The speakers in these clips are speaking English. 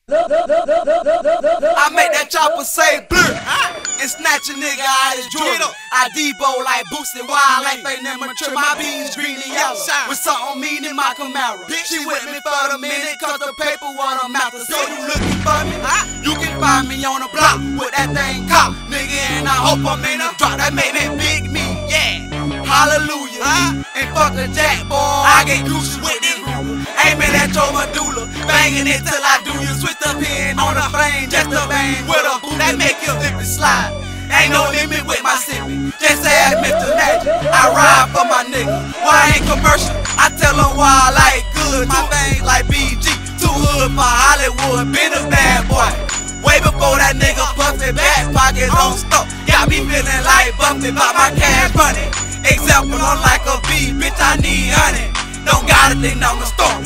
I make that chopper say blur and snatch a nigga out his jewelry. I Debo like boosted wildlife ain't never mature. My beans green and yellow with something mean in my Camaro. She with me for the minute cause the paper what I'm after. So you looking for me? You can find me on the block with that thing cop, nigga, and I hope I'm in a drop that make me big me. Yeah, hallelujah. And fuck a jack, boy. I get goose with this Ruger. Aiming at your medulla, banging it till I do you. Switch the pin on the flame, just a bang with a boot that make you slip and slide. Ain't no limit with my sippin', just ask Mr. Magic. I ride for my nigga, why ain't commercial? I tell them why I like good, my things like BG. Too hood for Hollywood, been a bad boy. Way before that nigga puffed it, back pockets on stuff. Got me feeling like Bumpy about my cash money. Example, I'm like a bee, bitch, I need honey. Don't got a thing on the store.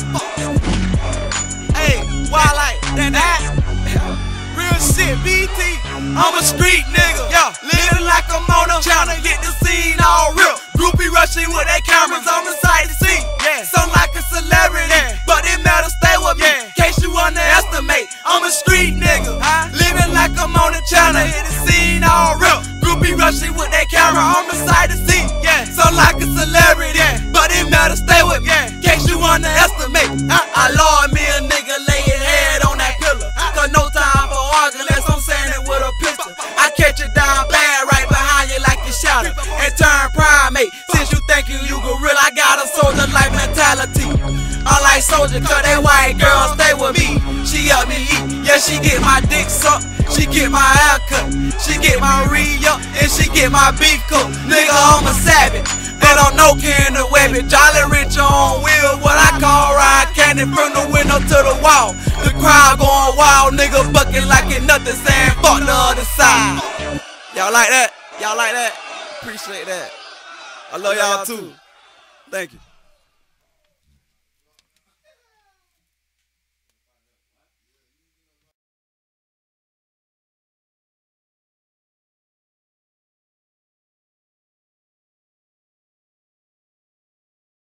Hey, why like that? Real shit, BT. I'm a street nigga, yeah. Living like I'm on a channel, get the scene all real. Groupie rushing with their cameras on the side to see. Yeah. Some like a celebrity, but it matter stay with me. In case you underestimate, I'm a street nigga. Living like I'm on the channel, hit the scene all real. Groupie rushing with their camera on the side to see. Yeah. Some like a celebrity, but it matter stay with me. In case you underestimate, I love me a nigga lay his head on that pillar. Cause no time for arguing unless I'm saying it with a pistol. I catch it down bad right behind you like you shot it and turn primate. Since you thinking you gorilla, I got a soldier like mentality. Unlike soldier, cause that white girl stay with me. She help me eat, yeah, she get my dick sucked. She get my hair cut, she get my re-up, and she get my beef cooked. Nigga, I'm a savage, and I'm no can to weapon. Jolly Rich on wheel, what I call ride candy from the window to the wall. The crowd going wild, nigga bucking like it nothing, saying fuck the other side. Y'all like that? Y'all like that? Appreciate that. I love y'all too. Thank you.